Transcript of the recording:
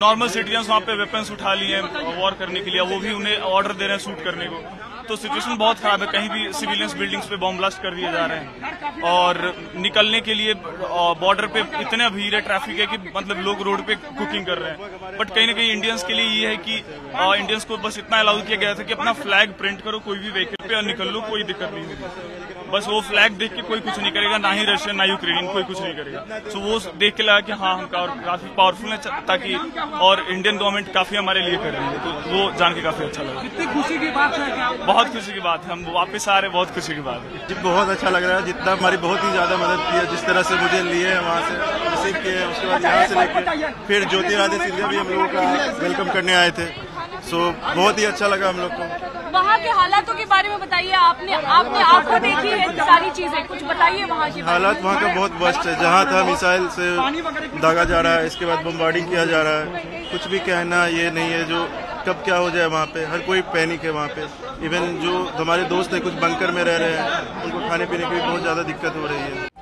Normal citizens वहाँ पे weapons उठा लिए हैं वॉर करने के लिए, वो भी उन्हें ऑर्डर दे रहे हैं शूट करने को। तो सिचुएशन बहुत खराब है, कहीं भी सिविलियंस बिल्डिंग्स पे बॉम्ब ब्लास्ट कर दिए जा रहे हैं और निकलने के लिए बॉर्डर पे इतने भीड़ है, ट्रैफिक है कि मतलब लोग रोड पे कुकिंग कर रहे हैं। बट कहीं ना कहीं इंडियंस के लिए ये है कि इंडियंस को बस इतना अलाउ किया गया था कि अपना फ्लैग प्रिंट करो कोई भी व्हीकल पे और निकल लो, कोई दिक्कत नहीं होगी। बस वो फ्लैग देख के कोई कुछ नहीं करेगा, ना ही रशियन ना यूक्रेनियन, कोई कुछ नहीं करेगा। सो वो देख के लगा कि हाँ हम काफी पावरफुल है ताकि, और इंडियन गवर्नमेंट काफी हमारे लिए कर रही है, तो वो जान के काफी अच्छा लगा। कितनी खुशी की बात है, बहुत खुशी की बात है, हम वापस आ रहे, बहुत खुशी की बात है जी। बहुत अच्छा लग रहा है, जितना हमारी बहुत ही ज्यादा मदद की है, जिस तरह से मुझे लिए वहाँ से रिसीव किए, उसके बाद यहाँ से लेके फिर ज्योतिरादित्य सिंधिया भी हम लोगों का वेलकम करने आए थे। सो बहुत ही अच्छा लगा हम लोग को। वहाँ के हालातों के बारे में बताइए, आपने आंखों देखी है सारी चीजें, कुछ बताइए वहाँ के हालात। वहाँ का बहुत वर्स्ट है, जहाँ था मिसाइल से दागा जा रहा है, इसके बाद बम्बार्डिंग किया जा रहा है, कुछ भी कहना ये नहीं है जो कब क्या हो जाए। वहाँ पे हर कोई पैनिक है वहाँ पे। इवन जो हमारे दोस्त है कुछ बंकर में रह रहे हैं, उनको खाने पीने की भी बहुत ज्यादा दिक्कत हो रही है।